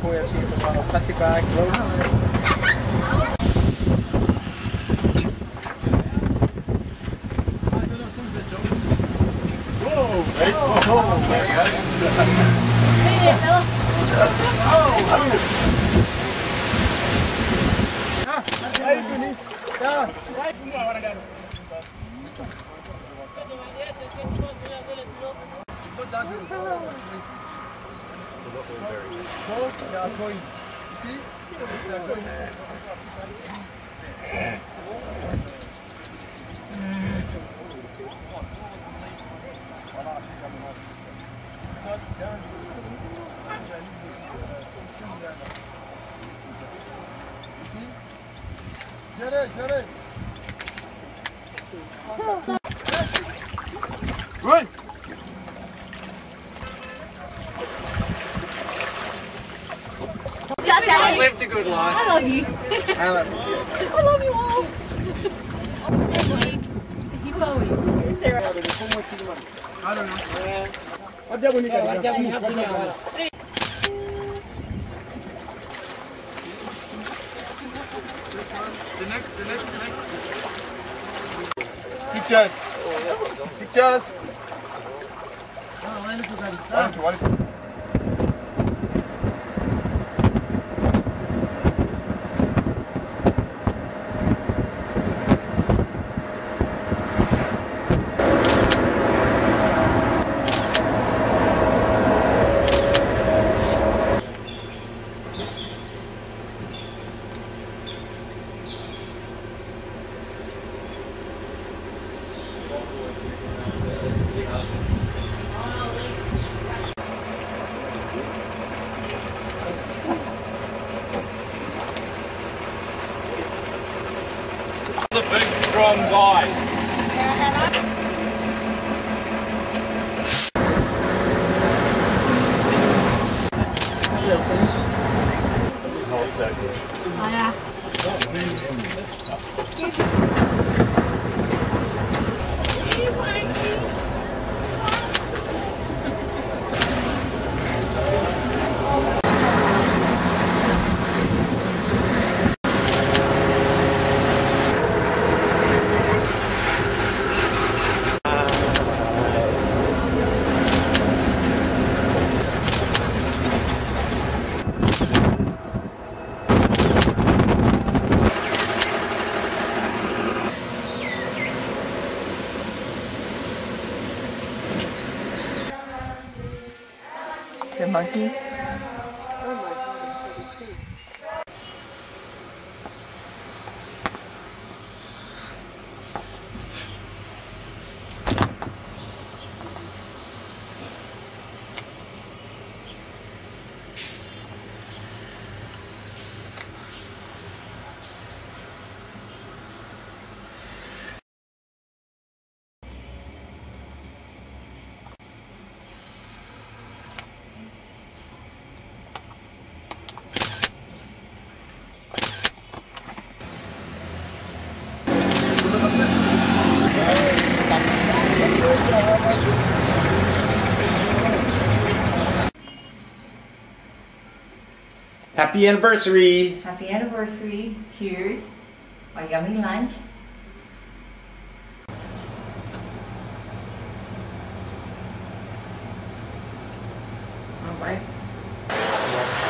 kooi heb zien van een plastic bag. Get it, get it. Run. I lived a good life. I love you. I love you. I love you all. Hippoes. Is there? I don't know. The next. Pictures. Pictures. The big strong guys. Oh yeah. Excuse me. The monkey. Happy anniversary! Happy anniversary. Cheers. A yummy lunch. All right.